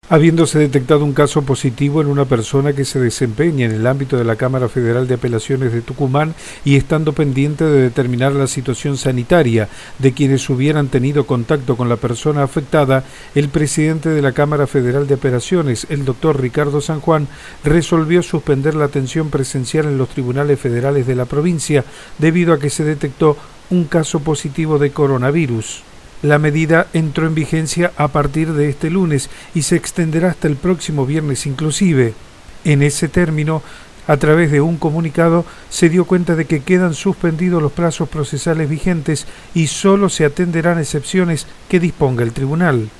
Habiéndose detectado un caso positivo en una persona que se desempeña en el ámbito de la Cámara Federal de Apelaciones de Tucumán y estando pendiente de determinar la situación sanitaria de quienes hubieran tenido contacto con la persona afectada, el presidente de la Cámara Federal de Apelaciones, el doctor Ricardo San Juan, resolvió suspender la atención presencial en los tribunales federales de la provincia debido a que se detectó un caso positivo de coronavirus. La medida entró en vigencia a partir de este lunes y se extenderá hasta el próximo viernes inclusive. En ese término, a través de un comunicado, se dio cuenta de que quedan suspendidos los plazos procesales vigentes y solo se atenderán excepciones que disponga el tribunal.